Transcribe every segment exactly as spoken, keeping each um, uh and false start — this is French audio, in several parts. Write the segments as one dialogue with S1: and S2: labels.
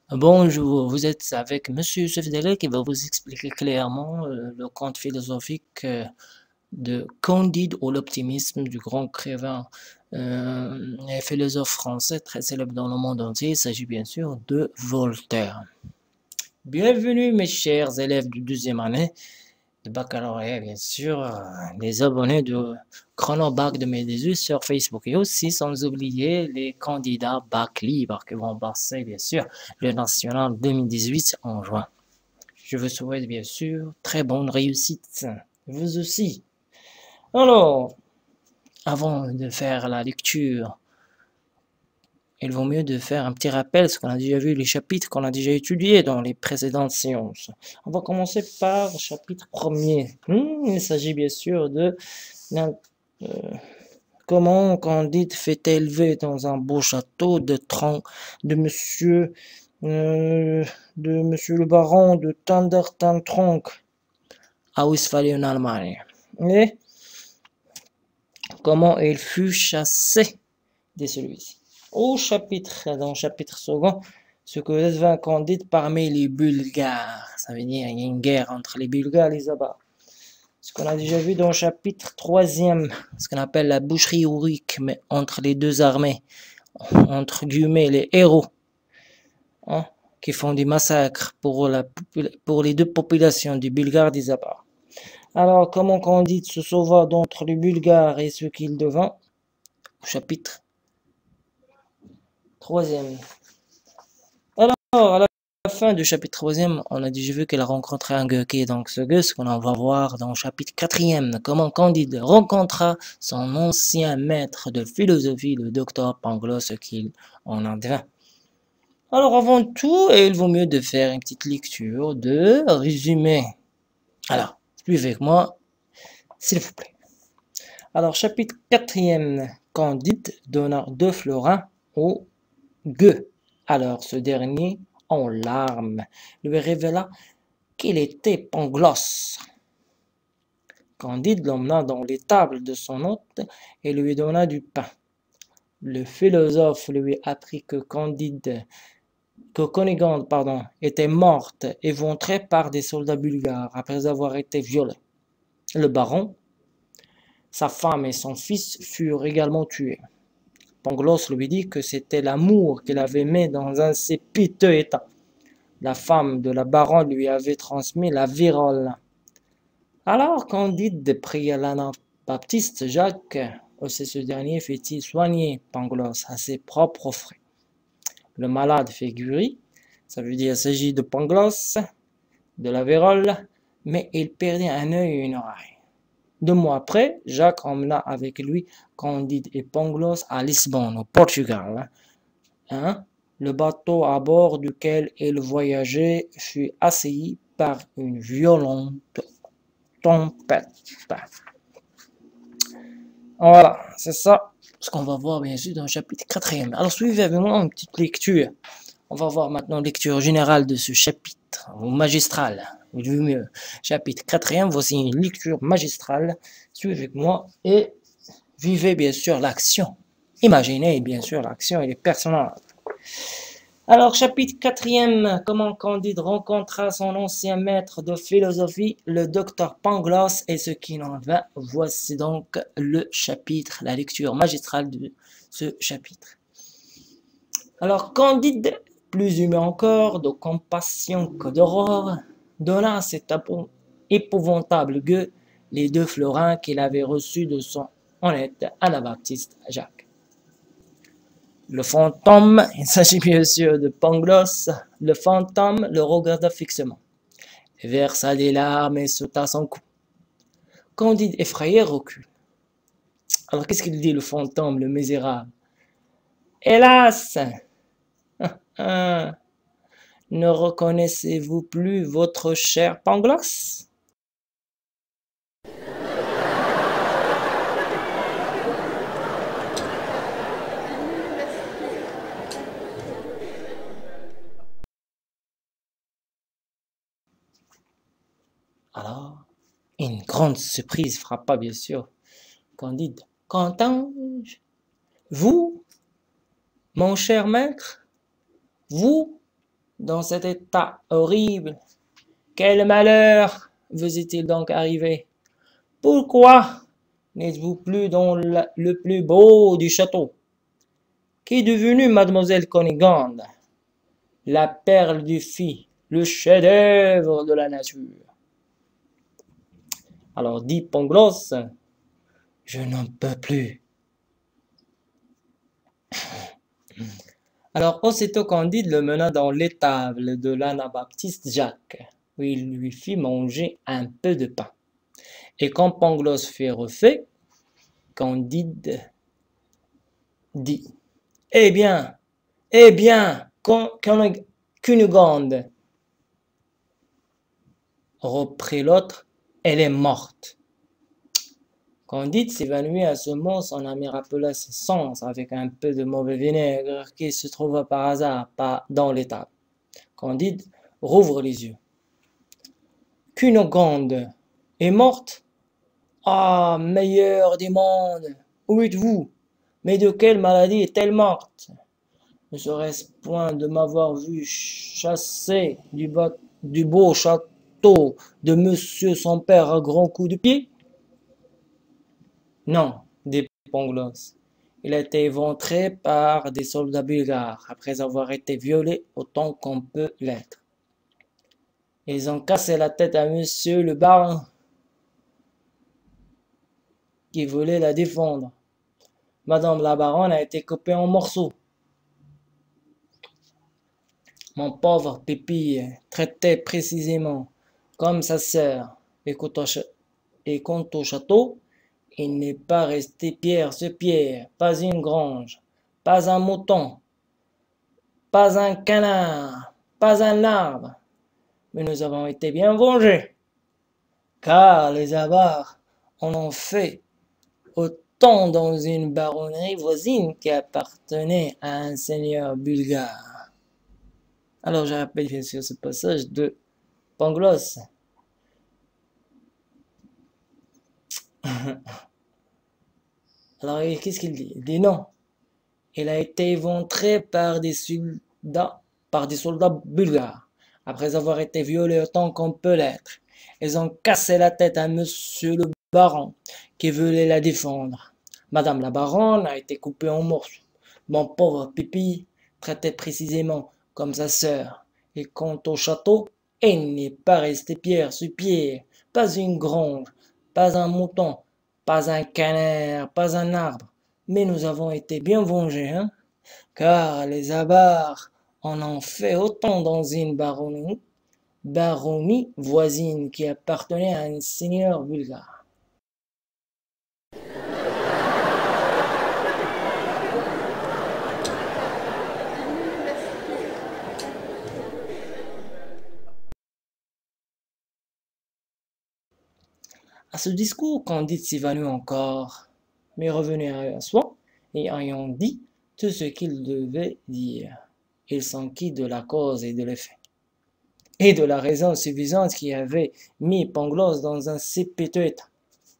S1: Bonjour, vous êtes avec Monsieur Youssef Delek qui va vous expliquer clairement euh, le conte philosophique euh, de Candide ou l'optimisme du grand écrivain euh, et philosophe français très célèbre dans le monde entier. Il s'agit bien sûr de Voltaire. Bienvenue mes chers élèves de deuxième année de baccalauréat, bien sûr, euh, les abonnés de Chronobac de Médésus sur Facebook et aussi sans oublier les candidats bac libre qui vont passer, bien sûr, le national deux mille dix-huit en juin. Je vous souhaite, bien sûr, très bonne réussite. Vous aussi. Alors, avant de faire la lecture, il vaut mieux de faire un petit rappel, ce qu'on a déjà vu, les chapitres qu'on a déjà étudiés dans les précédentes séances. On va commencer par le chapitre premier. Hmm, il s'agit bien sûr de euh, comment Candide fait élever dans un beau château de tronc de monsieur euh, de monsieur le baron de Thundertantronk à Westphalie en Allemagne. Et comment il fut chassé de celui-ci. Au chapitre, dans le chapitre second, ce que devint Candide parmi les Bulgares. Ça veut dire qu'il y a une guerre entre les Bulgares et les Avars. Ce qu'on a déjà vu dans le chapitre troisième, ce qu'on appelle la boucherie ourique, mais entre les deux armées, entre guillemets, les héros, hein, qui font des massacres pour, la, pour les deux populations, des Bulgares et des Avars. Alors, comment Candide se sauva d'entre les Bulgares et ce qu'il devint? Chapitre troisième. Alors, à la fin du chapitre troisième, on a déjà vu qu'elle a rencontré un gueux qui est donc ce gueux, ce qu'on va voir dans le chapitre quatrième, comment Candide rencontra son ancien maître de philosophie, le docteur Pangloss, ce qu'il en advint. Alors, avant tout, il vaut mieux de faire une petite lecture de résumé. Alors, suivez avec moi, s'il vous plaît. Alors, chapitre quatrième, Candide donna deux florins au gueux. Alors, ce dernier, en larmes, lui révéla qu'il était Pangloss. Candide l'emmena dans l'étable de son hôte et lui donna du pain. Le philosophe lui apprit que Candide, que Cunégonde, pardon, était morte éventrée par des soldats bulgares après avoir été violée. Le baron, sa femme et son fils furent également tués. Pangloss lui dit que c'était l'amour qu'il avait mis dans un si piteux état. La femme de la baronne lui avait transmis la vérole. Alors Candide pria l'anabaptiste Jacques, aussi ce dernier fit-il soigner Pangloss à ses propres frais. Le malade fait guérir, ça veut dire qu'il s'agit de Pangloss, de la vérole, mais il perdit un œil et une oreille. Deux mois après, Jacques emmena avec lui Candide et Pangloss à Lisbonne, au Portugal. Hein? Le bateau à bord duquel ils voyageaient fut assailli par une violente tempête. Voilà, c'est ça ce qu'on va voir bien sûr dans le chapitre quatrième. Alors suivez avec moi une petite lecture. On va voir maintenant lecture générale de ce chapitre, ou magistral, ou du mieux. Chapitre quatrième, voici une lecture magistrale. Suivez avec moi et vivez bien sûr l'action. Imaginez bien sûr l'action et les personnages. Alors, chapitre quatrième, comment Candide rencontra son ancien maître de philosophie, le docteur Pangloss, et ce qui en vint. Voici donc le chapitre, la lecture magistrale de ce chapitre. Alors, Candide, plus humain encore, de compassion que d'aurore, donna à cet épouvantable gueux les deux florins qu'il avait reçus de son honnête anabaptiste Jacques. Le fantôme, il s'agit bien sûr de Pangloss, le fantôme le regarda fixement, versa des larmes et sauta son cou. Candide effrayé recule. Alors qu'est-ce qu'il dit le fantôme, le misérable? Hélas! Ne reconnaissez-vous plus votre cher Pangloss? Alors, une grande surprise frappa bien sûr Candide. Qu'entends-je? Vous, mon cher maître? Vous, dans cet état horrible? Quel malheur vous est-il donc arrivé? Pourquoi n'êtes-vous plus dans la- le plus beau du château? Qu'est devenue mademoiselle Cunégonde, la perle du filles, le chef-d'œuvre de la nature? Alors dit Pangloss, je n'en peux plus. Alors aussitôt Candide le mena dans l'étable de l'anabaptiste Jacques, où il lui fit manger un peu de pain. Et quand Pangloss fut refait, Candide dit, eh bien, eh bien, Cunégonde, reprit l'autre, elle est morte. Candide s'évanouit à ce mot, son ami rappela ses sens avec un peu de mauvais vinaigre qui se trouva par hasard pas dans l'étable. Candide rouvre les yeux. Cunégonde est morte? Ah, meilleur des mondes, où êtes-vous? Mais de quelle maladie est-elle morte? Ne serait-ce point de m'avoir vu chasser du, du beau château de monsieur son père à grands coups de pied? Non, dit Pangloss. Il a été éventré par des soldats bulgares, après avoir été violé autant qu'on peut l'être. Ils ont cassé la tête à monsieur le baron, qui voulait la défendre. Madame la baronne a été coupée en morceaux. Mon pauvre Pépille, traité précisément comme sa sœur, et quant au château, il n'est pas resté pierre sur pierre, pas une grange, pas un mouton, pas un canard, pas un arbre. Mais nous avons été bien vengés, car les avares en ont fait autant dans une baronnerie voisine qui appartenait à un seigneur bulgare. Alors je rappelle bien sûr ce passage de Pangloss. Alors qu'est-ce qu'il dit? Il dit non. Il a été éventré par des soldats, par des soldats bulgares, après avoir été violé autant qu'on peut l'être. Ils ont cassé la tête à monsieur le baron, qui voulait la défendre. Madame la baronne a été coupée en morceaux. Mon pauvre Pipi, traité précisément comme sa sœur. Et quant au château, il n'est pas resté pierre sur pierre, pas une grange, pas un mouton, pas un canard, pas un arbre. Mais nous avons été bien vengés, hein, car les avares en ont fait autant dans une baronnie, baronnie voisine qui appartenait à un seigneur bulgare. À ce discours, Candide s'évanouit encore, mais revenu à soi, et ayant dit tout ce qu'il devait dire, il s'enquit de la cause et de l'effet, et de la raison suffisante qui avait mis Pangloss dans un si piteux état.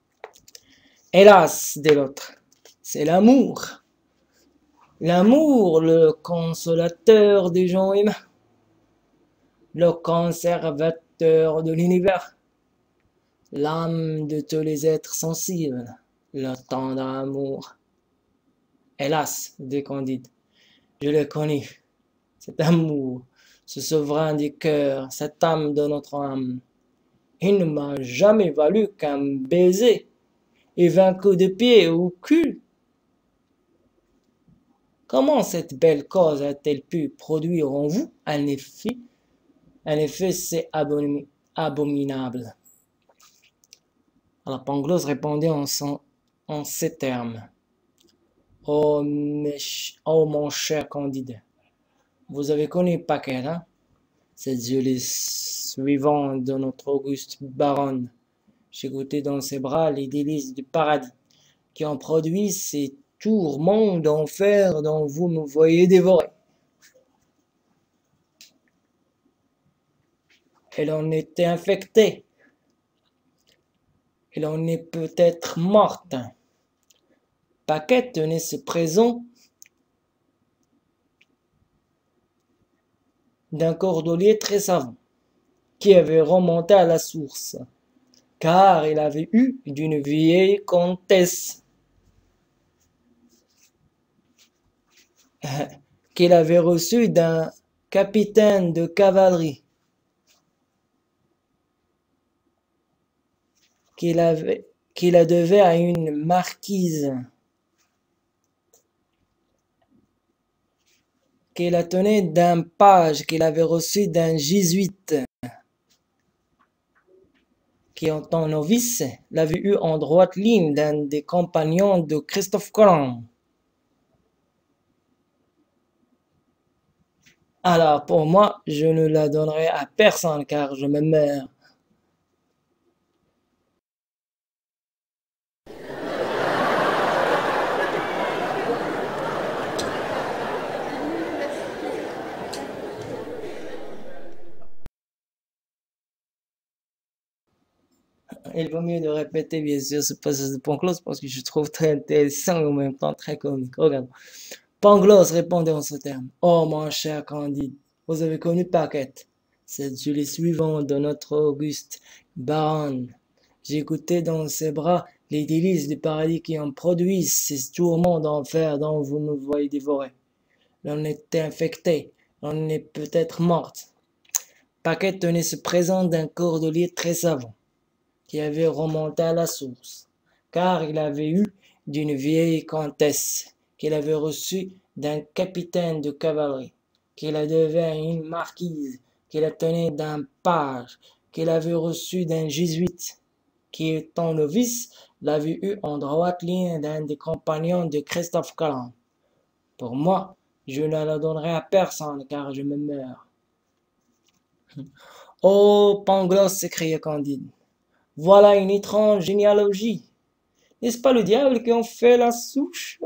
S1: Hélas, dit l'autre, c'est l'amour. L'amour, le consolateur des gens humains, le conservateur de l'univers, l'âme de tous les êtres sensibles, le tendre amour. Hélas, dit Candide, je l'ai connu, cet amour, ce souverain du cœur, cette âme de notre âme. Il ne m'a jamais valu qu'un baiser et vingt coups de pied au cul. Comment cette belle cause a-t-elle pu produire en vous un effet, un effet si abominable? Alors Pangloss répondait en, son, en ces termes. Oh, mes, oh mon cher Candide, vous avez connu Paquette, hein? Cette jolie suivante de notre auguste baronne. J'ai goûté dans ses bras les délices du paradis, qui ont produit ces tourments d'enfer dont vous me voyez dévorer. Elle en était infectée. Elle en est peut-être morte. Paquette tenait ce présent d'un cordelier très savant, qui avait remonté à la source, car il avait eu d'une vieille comtesse qu'il avait reçue d'un capitaine de cavalerie, qu'il avait, qu'il la devait à une marquise, qu'il la tenait d'un page qu'il avait reçu d'un jésuite, qui en tant novice l'avait eu en droite ligne d'un des compagnons de Christophe Colomb. Alors pour moi, je ne la donnerai à personne car je me meurs. Il vaut mieux de répéter, bien sûr, ce passage de Pangloss parce que je trouve très intéressant et en même temps très comique. Regarde. Pangloss répondait en ce terme. Oh, mon cher Candide, vous avez connu Paquette. C'est celui suivant de notre Auguste Baronne. J'écoutais dans ses bras les délices du paradis qui en produisent ces tourments d'enfer dont vous me voyez dévorer. L'on était infecté, l'on est peut-être morte. Paquette tenait ce présent d'un cordelier très savant, qui avait remonté à la source, car il avait eu d'une vieille comtesse, qu'il avait reçue d'un capitaine de cavalerie, qui la devait à une marquise, qui la tenait d'un page, qu'il avait reçu d'un jésuite, qui étant novice, l'avait eu en droite ligne d'un des compagnons de Christophe Colomb. Pour moi, je ne la donnerai à personne, car je me meurs. Oh, Pangloss, s'écria Candide, voilà une étrange généalogie. N'est-ce pas le diable qui en fait la souche?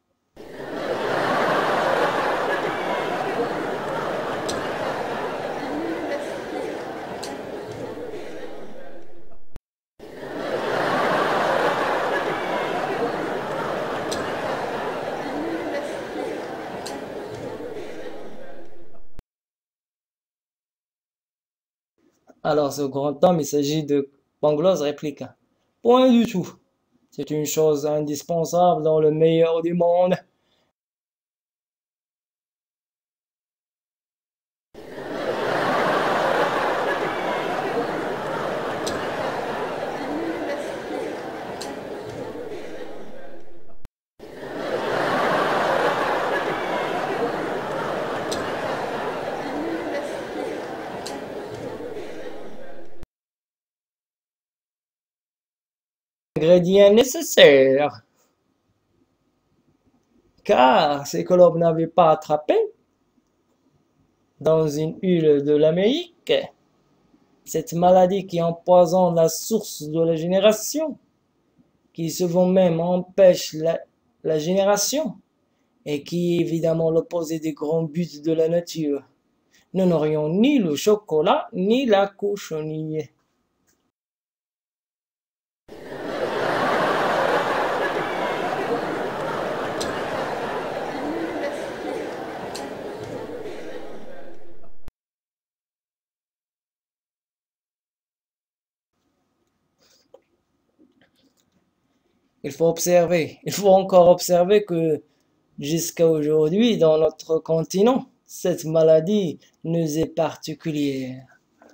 S1: Alors ce grand homme, il s'agit de Pangloss, répliqua. Point du tout. C'est une chose indispensable dans le meilleur du monde. Ingrédient nécessaire. Car c'est que l'homme n'avait pas attrapé dans une huile de l'Amérique cette maladie qui empoisonne la source de la génération, qui souvent même empêche la, la génération, et qui est évidemment l'opposé des grands buts de la nature. Nous n'aurions ni le chocolat, ni la cochonille. Il faut observer, il faut encore observer que jusqu'à aujourd'hui, dans notre continent, cette maladie nous est particulière.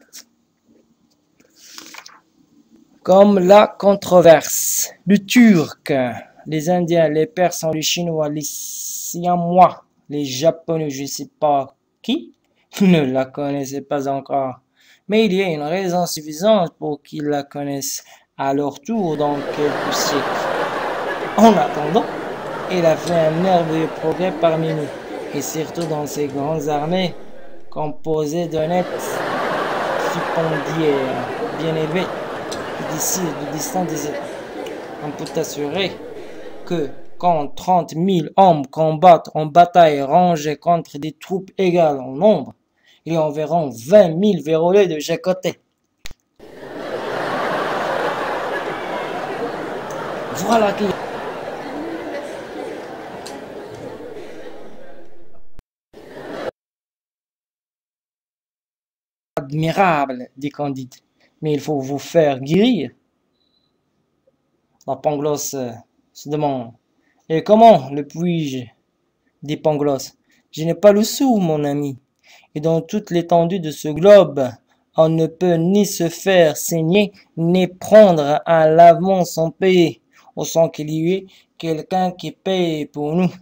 S1: Comme la controverse, le turc, les Indiens, les Persans, les Chinois, les Siamois, les Japonais, je ne sais pas qui, ne la connaissaient pas encore. Mais il y a une raison suffisante pour qu'ils la connaissent à leur tour dans quelques siècles. En attendant, il a fait un merveilleux progrès parmi nous, et surtout dans ces grandes armées composées d'honnêtes stipendiaires bien élevés qui décident de distants des États. On peut assurer que quand trente mille hommes combattent en bataille rangée contre des troupes égales en nombre, il y a environ vingt mille vérolés de chaque côté. Voilà qui admirable, dit Candide, mais il faut vous faire guérir. La Pangloss euh, se demande, et comment le puis-je, dit Pangloss. Je n'ai pas le sou, mon ami, et dans toute l'étendue de ce globe, on ne peut ni se faire saigner, ni prendre un lavement sans payer, au sans qu'il y ait quelqu'un qui paye pour nous.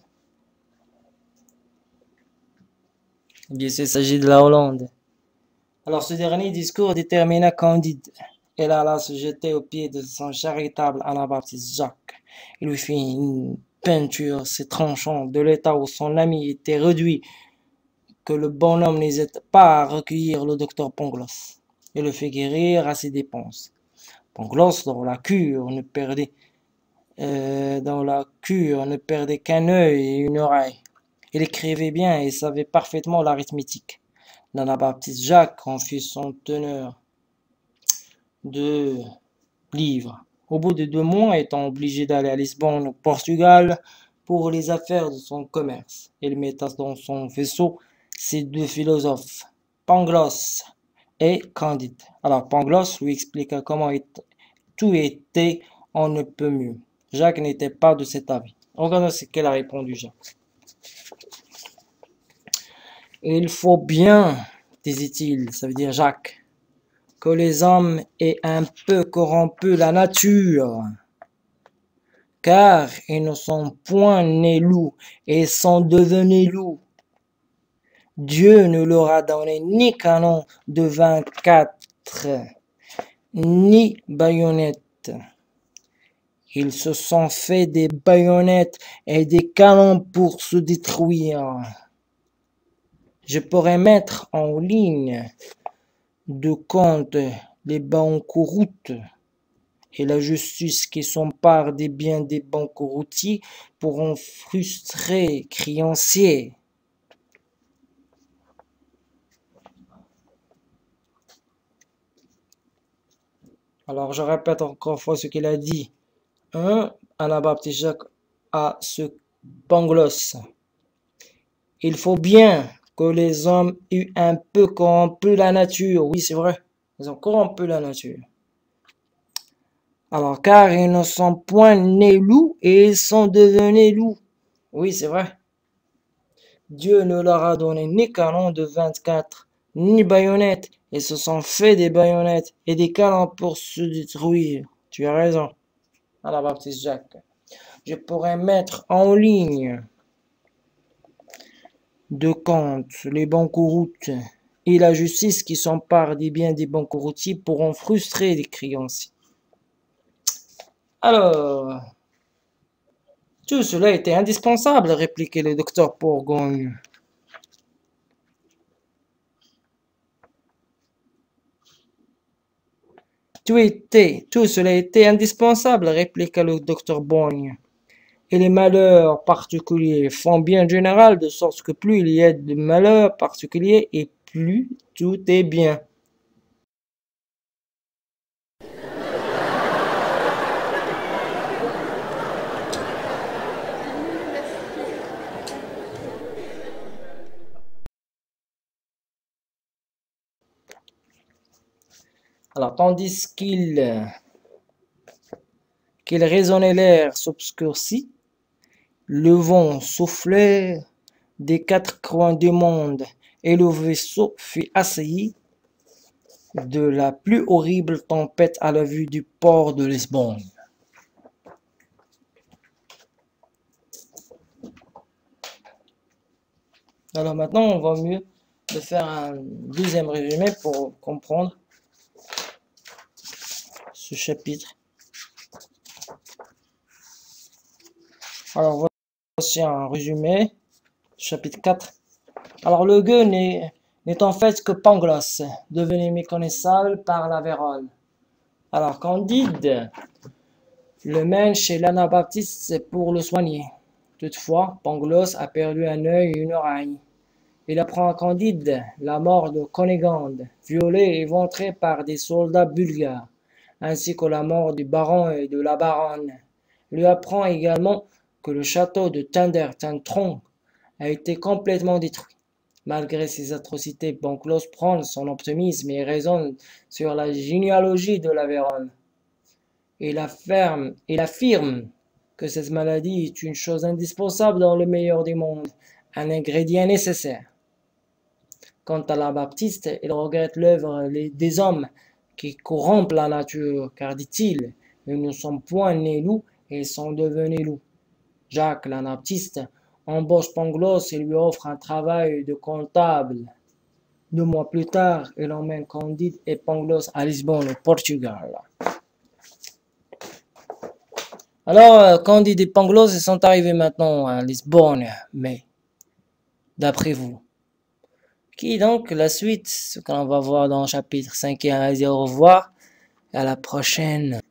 S1: Bien sûr, il s'agit de la Hollande. Alors ce dernier discours détermina Candide. Elle alla se jeter aux pieds de son charitable Anabaptiste Jacques. Il lui fit une peinture si tranchante de l'état où son ami était réduit que le bonhomme n'hésite pas à recueillir le docteur Pangloss et le fait guérir à ses dépenses. Pangloss, dans la cure, ne perdait, euh, dans la cure, ne perdait qu'un œil et une oreille. Il écrivait bien et savait parfaitement l'arithmétique. L'Anabaptiste Jacques en fut son teneur de livres. Au bout de deux mois, étant obligé d'aller à Lisbonne, au Portugal, pour les affaires de son commerce, il metta dans son vaisseau ces deux philosophes, Pangloss et Candide. Alors Pangloss lui expliqua comment tout était on ne peut mieux. Jacques n'était pas de cet avis. Regardons ce qu'elle a répondu, Jacques. Il faut bien, disait-il, ça veut dire Jacques, que les hommes aient un peu corrompu la nature, car ils ne sont point nés loups et sont devenus loups. Dieu ne leur a donné ni canon de vingt-quatre, ni baïonnettes. Ils se sont fait des baïonnettes et des canons pour se détruire. Je pourrais mettre en ligne de compte les banqueroutes et la justice qui s'empare des biens des banqueroutiers pour en frustrer créanciers. Alors je répète encore une fois ce qu'il a dit. Un, Anabaptiste Jacques à ce Pangloss. Il faut bien que les hommes aient un peu corrompu la nature. Oui, c'est vrai. Ils ont corrompu la nature. Alors, car ils ne sont point nés loups et ils sont devenus loups. Oui, c'est vrai. Dieu ne leur a donné ni canon de vingt-quatre, ni baïonnettes. Ils se sont fait des baïonnettes et des canons pour se détruire. Tu as raison. Anabaptiste Jacques. Je pourrais mettre en ligne de compte les banqueroutes et la justice qui s'empare des biens des banqueroutiers pour en frustrer les créanciers. Alors, tout cela était indispensable, répliquait le docteur Bourgogne. Tout, était, tout cela était indispensable, répliqua le docteur Bourgogne. Et les malheurs particuliers font bien général, de sorte que plus il y a de malheurs particuliers et plus tout est bien. Alors, tandis qu'il qu'il résonnait l'air s'obscurcit, le vent soufflait des quatre coins du monde, et le vaisseau fut assailli de la plus horrible tempête à la vue du port de Lisbonne. Alors maintenant, on va mieux de faire un deuxième résumé pour comprendre ce chapitre. Alors voici un résumé, chapitre quatre. Alors le gueux n'est en fait que Pangloss, devenu méconnaissable par la vérole. Alors Candide le mène chez l'Anabaptiste pour le soigner. Toutefois, Pangloss a perdu un œil et une oreille. Il apprend à Candide la mort de Cunégonde, violée et éventrée par des soldats bulgares, ainsi que la mort du baron et de la baronne. Il lui apprend également que le château de Thunder-Tentron a été complètement détruit. Malgré ses atrocités, Pangloss prend son optimisme et raisonne sur la généalogie de la Vérone. Il affirme, il affirme que cette maladie est une chose indispensable dans le meilleur des mondes, un ingrédient nécessaire. Quant à l'Anabaptiste, il regrette l'œuvre des hommes qui corrompent la nature, car, dit-il, ils ne sont point nés loups, ils sont devenus loups. Jacques l'Anabaptiste embauche Pangloss et lui offre un travail de comptable. Deux mois plus tard, il emmène Candide et Pangloss à Lisbonne, au Portugal. Alors, Candide et Pangloss sont arrivés maintenant à Lisbonne, mais d'après vous, qui est donc la suite, ce qu'on va voir dans le chapitre cinq et un. Au revoir, à la prochaine.